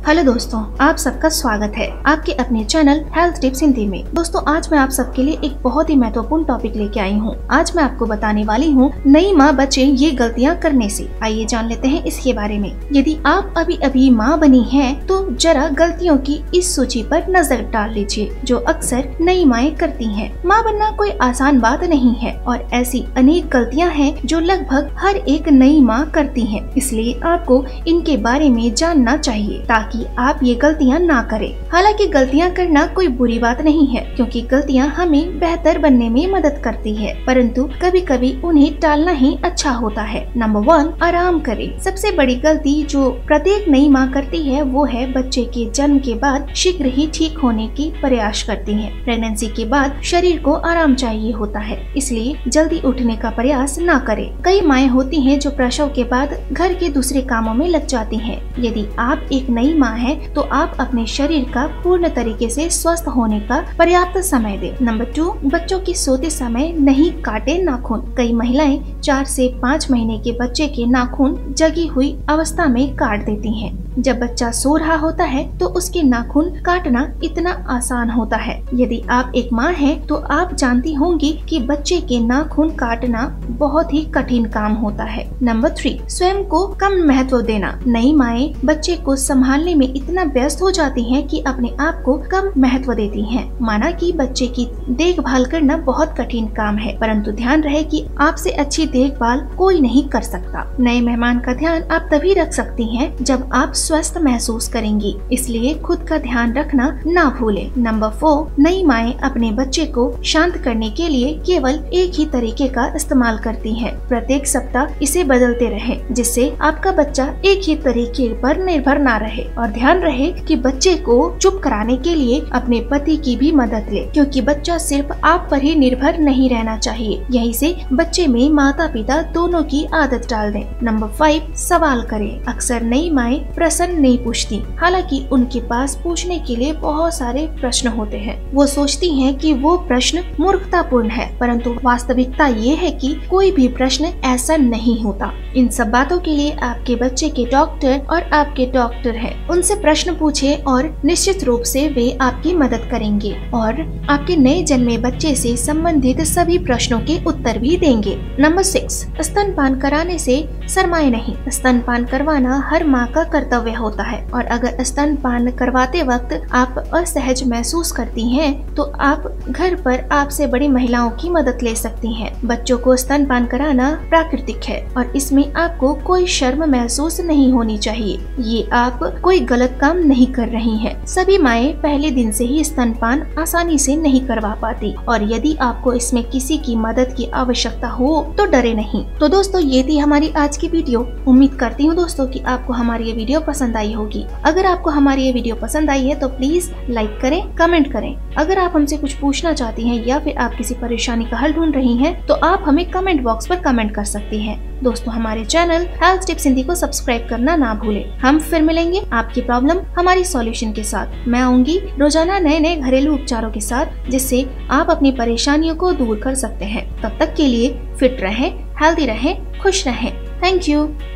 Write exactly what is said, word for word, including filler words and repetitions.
Hello दोस्तों, आप सबका स्वागत है आपके अपने चैनल हेल्थ टिप्स हिंदी में। दोस्तों, आज मैं आप सबके लिए एक बहुत ही महत्वपूर्ण टॉपिक लेके आई हूँ। आज मैं आपको बताने वाली हूँ नई माँ बचे ये गलतियाँ करने से। आइए जान लेते हैं इसके बारे में। यदि आप अभी अभी माँ बनी हैं, तो जरा गलतियों की इस सूची पर नजर डाल लीजिए जो अक्सर नई माएँ करती हैं। माँ बनना कोई आसान बात नहीं है और ऐसी अनेक गलतियाँ हैं जो लगभग हर एक नई माँ करती है, इसलिए आपको इनके बारे में जानना चाहिए ताकि आप ये गलतियां ना करें। हालांकि गलतियां करना कोई बुरी बात नहीं है, क्योंकि गलतियां हमें बेहतर बनने में मदद करती है, परंतु कभी कभी उन्हें टालना ही अच्छा होता है। नंबर वन, आराम करें। सबसे बड़ी गलती जो प्रत्येक नई माँ करती है वो है बच्चे के जन्म के बाद शीघ्र ही ठीक होने की प्रयास करती है। प्रेगनेंसी के बाद शरीर को आराम चाहिए होता है, इसलिए जल्दी उठने का प्रयास न करें। कई माएँ होती हैं जो प्रसव के बाद घर के दूसरे कामों में लग जाती हैं। यदि आप एक नई माँ है तो आप अपने शरीर का पूर्ण तरीके से स्वस्थ होने का पर्याप्त समय दें। नंबर टू, बच्चों के सोते समय नहीं काटे नाखून। कई महिलाएं चार से पाँच महीने के बच्चे के नाखून जगी हुई अवस्था में काट देती हैं। जब बच्चा सो रहा होता है तो उसके नाखून काटना इतना आसान होता है। यदि आप एक माँ हैं तो आप जानती होंगी कि बच्चे के नाखून काटना बहुत ही कठिन काम होता है। नंबर थ्री, स्वयं को कम महत्व देना। नई माएँ बच्चे को संभालने में इतना व्यस्त हो जाती हैं कि अपने आप को कम महत्व देती हैं। माना कि बच्चे की देखभाल करना बहुत कठिन काम है, परंतु ध्यान रहे कि आपसे अच्छी देखभाल कोई नहीं कर सकता। नए मेहमान का ध्यान आप तभी रख सकती हैं जब आप स्वस्थ महसूस करेंगी, इसलिए खुद का ध्यान रखना ना भूलें। नंबर फोर, नई माएँ अपने बच्चे को शांत करने के लिए केवल एक ही तरीके का इस्तेमाल करती हैं। प्रत्येक सप्ताह इसे बदलते रहें, जिससे आपका बच्चा एक ही तरीके पर निर्भर ना रहे। और ध्यान रहे कि बच्चे को चुप कराने के लिए अपने पति की भी मदद ले, क्योंकि बच्चा सिर्फ आप पर ही निर्भर नहीं रहना चाहिए। यहीं से बच्चे में माता पिता दोनों की आदत डाल दें। नंबर फाइव, सवाल करें। अक्सर नई माएँ प्रश्न नहीं पूछती, हालांकि उनके पास पूछने के लिए बहुत सारे प्रश्न होते हैं। वो सोचती हैं कि वो प्रश्न मूर्खतापूर्ण है, परंतु वास्तविकता ये है कि कोई भी प्रश्न ऐसा नहीं होता। इन सब बातों के लिए आपके बच्चे के डॉक्टर और आपके डॉक्टर हैं। उनसे प्रश्न पूछे और निश्चित रूप से वे आपकी मदद करेंगे और आपके नए जन्मे बच्चे से संबंधित सभी प्रश्नों के उत्तर भी देंगे। नंबर सिक्स, स्तनपान कराने से शर्माए नहीं। स्तनपान करवाना हर माँ का कर्तव्य होता है और अगर स्तनपान करवाते वक्त आप असहज महसूस करती हैं तो आप घर पर आपसे बड़ी महिलाओं की मदद ले सकती हैं। बच्चों को स्तनपान कराना प्राकृतिक है और इसमें आपको कोई शर्म महसूस नहीं होनी चाहिए। ये आप कोई गलत काम नहीं कर रही हैं। सभी माएँ पहले दिन से ही स्तनपान आसानी से नहीं करवा पाती और यदि आपको इसमें किसी की मदद की आवश्यकता हो तो डरे नहीं। तो दोस्तों, ये थी हमारी आज की वीडियो। उम्मीद करती हूँ दोस्तों कि आपको हमारी ये वीडियो पसंद आई होगी। अगर आपको हमारी ये वीडियो पसंद आई है तो प्लीज लाइक करें, कमेंट करें। अगर आप हमसे कुछ पूछना चाहती हैं या फिर आप किसी परेशानी का हल ढूंढ रही हैं तो आप हमें कमेंट बॉक्स पर कमेंट कर सकती हैं। दोस्तों, हमारे चैनल हेल्थ टिप्स हिंदी को सब्सक्राइब करना ना भूलें। हम फिर मिलेंगे आपकी प्रॉब्लम हमारी सॉल्यूशन के साथ। मैं आऊंगी रोजाना नए नए घरेलू उपचारों के साथ, जिससे आप अपनी परेशानियों को दूर कर सकते हैं। तब तक के लिए फिट रहें, हेल्दी रहें, खुश रहें। Thank you.